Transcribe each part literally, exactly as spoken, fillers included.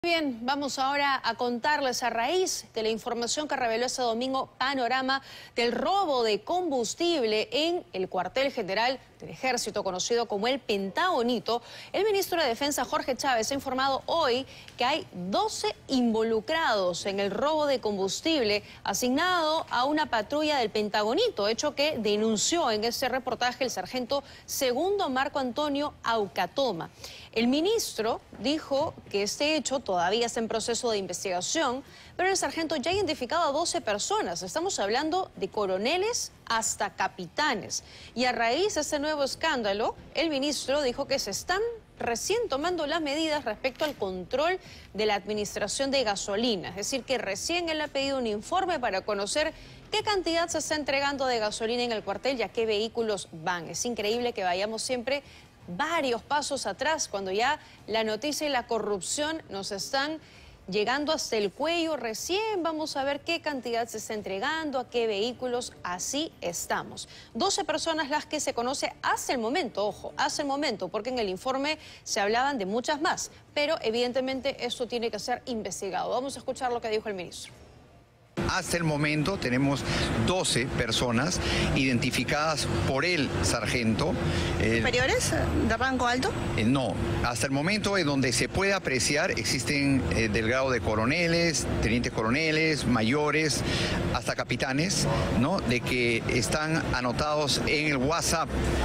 Bien, vamos ahora a contarles a raíz de la información que reveló ese domingo Panorama del robo de combustible en el cuartel general del Ejército, conocido como el Pentagonito. El ministro de Defensa, Jorge Chávez, ha informado hoy que hay doce involucrados en el robo de combustible asignado a una patrulla del Pentagonito, hecho que denunció en ese reportaje el sargento segundo Marco Antonio Aucatoma. El ministro dijo que este hecho todavía está en proceso de investigación, pero el sargento ya ha identificado a doce personas. Estamos hablando de coroneles hasta capitanes. Y a raíz de este nuevo escándalo, el ministro dijo que se están recién tomando las medidas respecto al control de la administración de gasolina. Es decir, que recién él ha pedido un informe para conocer qué cantidad se está entregando de gasolina en el cuartel y a qué vehículos van. Es increíble que vayamos siempre varios pasos atrás, cuando ya la noticia y la corrupción nos están llegando hasta el cuello. Recién vamos a ver qué cantidad se está entregando, a qué vehículos. Así estamos. doce personas las que se conoce hasta el momento, ojo, hasta el momento, porque en el informe se hablaban de muchas más, pero evidentemente esto tiene que ser investigado. Vamos a escuchar lo que dijo el ministro. Hasta el momento tenemos doce personas identificadas por el sargento. ¿Superiores de rango alto? Eh, no, hasta el momento en donde se puede apreciar existen eh, del grado de coroneles, tenientes coroneles, mayores, hasta capitanes, ¿no? De que están anotados en el WhatsApp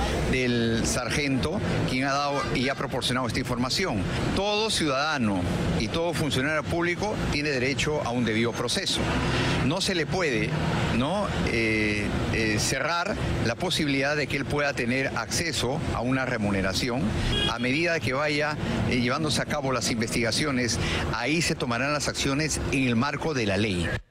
del sargento, quien ha dado y ha proporcionado esta información. Todo ciudadano y todo funcionario público tiene derecho a un debido proceso. No se le puede ¿no? eh, eh, cerrar la posibilidad de que él pueda tener acceso a una remuneración. A medida que vaya eh, llevándose a cabo las investigaciones, ahí se tomarán las acciones en el marco de la ley.